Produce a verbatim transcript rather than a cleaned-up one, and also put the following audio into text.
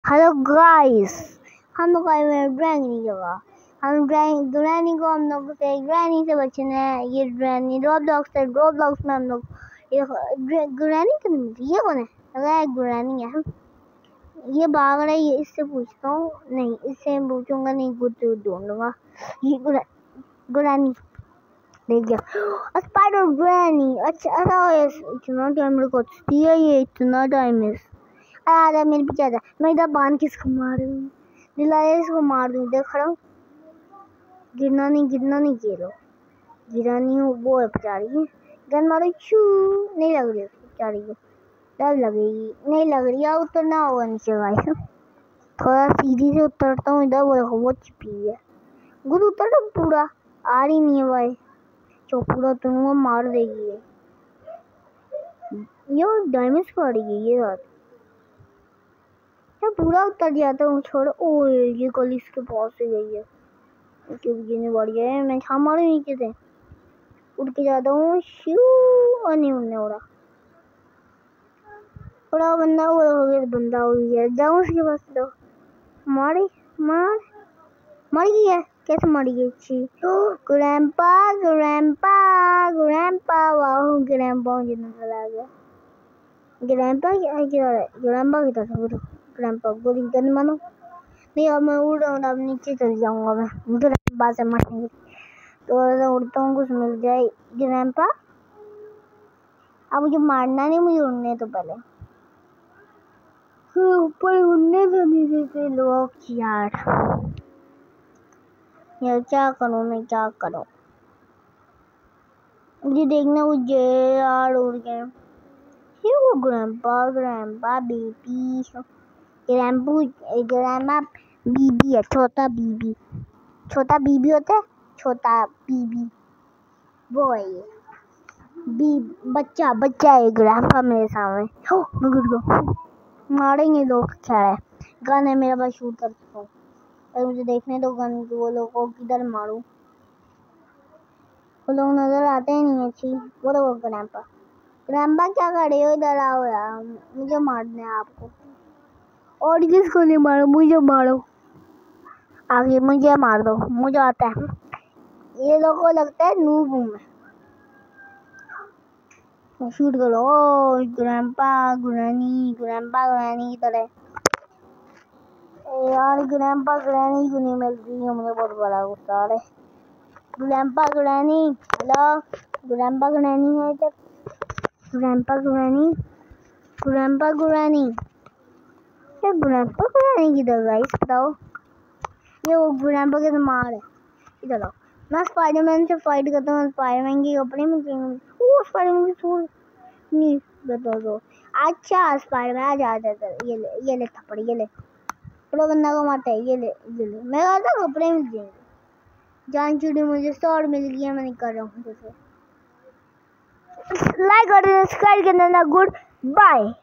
Hello guys, हम लोग आए हुए हैं ड्रैगनी जगह। हम ड्रैगनी को हम लोग से ड्रैगनी से बचना है। ये ड्रैगनी रोब्लॉक्स है। रोब्लॉक्स में हम लोग ये ड्रैगनी तो नहीं मिलती। ये कौन है? लगा है ड्रैगनी है। ये भाग रहा है। ये इससे पूछता हूँ। नहीं, इससे पूछूंगा नहीं, कुछ ढूंढूंगा। ये ड्रैगनी देख गया। स्पाइडर ड्रैगनी। अच्छा अच्छा, इतना टाइम रुकती है ये, इतना टाइम है। अरे मेरे पीछे आजा। मैं इधर बांध किसको मार रही हूँ? दिलाया इसको मार दूँ। देख रहा हूँ, गिरना नहीं, गिरना नहीं। ये लो, गिरा नहीं हूँ। वो है बेचारी है। गन मारो। छू नहीं लग रही बेचारी को। डर लगेगी। नहीं लग रही है। उतरना होगा नीचे भाई। थोड़ा सीधी से उतरता हूँ। इधर वो देखो, वो छिपी है। गुड उतर तो पूरा आ रही नहीं है भाई। जो पूरा तुमको मार देगी ये। ये डायमंड पड़ गई ये रात। मैं पूरा उतर जाता हूँ। छोड़। ओए ये गली इसके पास से गई है। गिरने बढ़ गया है। मैं छाम मारू नीचे से। उड़ के जाता हूँ। शू और नहीं उड़ने हो रहा। थोड़ा बंदा वो हो गया। बंदा हो गया। जाऊँ उसके पास तो मारे मार मर गई है। कैसे मर गई? अच्छी ग्रैंपा ग्रैंपा ग्रैंपा। वाह ग्रैंपा मुझे नजर आ गया। ग्रैंपा क्या क्या है? ग्रैंपा की तरफ ग्रैंपा गोली गन मानो। नहीं अब मैं उड़ रहा हूँ। अब नीचे चल जाऊंगा मैं। मुझे ग्रैंपा से मरने तो उड़ता हूँ, कुछ मिल जाए। ग्रैंपा अब मुझे मारना नहीं, मुझे उड़ने तो पहले। ऊपर उड़ने तो नहीं देते लोग यार। यार क्या करूँ मैं, क्या करूँ? मुझे देखना मुझे यार उड़ गए। वो ग्रैंपा ग्रैंपा बेबी। ग्रैंपू ग्रैंपा बीबी है। छोटा बीबी। छोटा बीबी होता है। छोटा बीबी वो है ये। बी बच्चा बच्चा है ग्रैंपा मेरे सामने। हो मैं गिर गया। मारेंगे लोग। क्या है? गन है मेरे पास, शूट कर सकता हूँ। पर मुझे देखने दो गन। वो लोग को किधर मारूं? वो लोग नजर आते ही नहीं अच्छी। वो लोग ग्रैंपा ग्रैंपा क्या करे हो? इधर आओ यार, मुझे मारना है आपको। और किसको नहीं मारो? मुझे मारो। आगे मुझे मार दो, मुझे आता है। ये लोगों को लगता है नूब हूँ मैं। शूट करो। ओ ग्रैंपा ग्रैनी ग्रैंपा ग्रैनी की तरह यार। ग्रैंपा ग्रैनी क्यों नहीं मिल रही है? मुझे बहुत बड़ा गुस्सा आ रहा है। Grandpa granny hello. Grandpa granny है इधर। ग्रैंपा ग्रैनी ग्रैंपा ग्रैनी ये ग्रैंपा ग्रैनी किधर गाइस बताओ? ये वो ग्रैंपा के मार है। इधर आओ। मैं स्पाइडरमैन से फाइट करता हूँ। स्पाइडरमैन के कपड़े में ओ स्पाइडरमैन की सूट नहीं बता दो। अच्छा स्पाइडरमैन आ जा जा। ये ले ये ले थप्पड़। ये ले पूरा बंदा को मारता है। ये ले ये ले। मैं कहता हूँ कपड़े मिल जाएंगे। जान चुड़ी मुझे सौ मिल गया। मैं नहीं कर रहा हूँ। लाइक और सब्सक्राइब करना। Good bye.